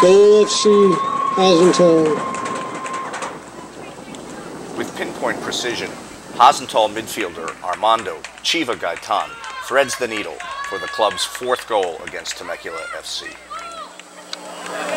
AFC Hasental. With pinpoint precision, Hasental midfielder Armando Chiva Gaitan threads the needle for the club's 4th goal against Temecula FC.